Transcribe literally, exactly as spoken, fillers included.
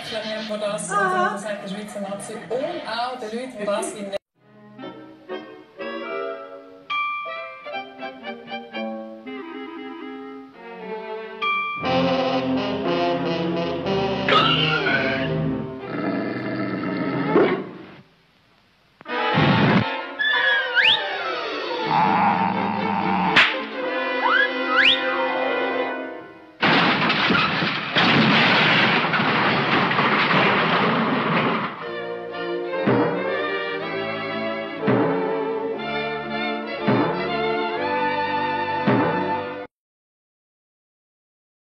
Sportlern nennt man das, also das sagt der Schweizer Nazi, und auch den Leuten, die das in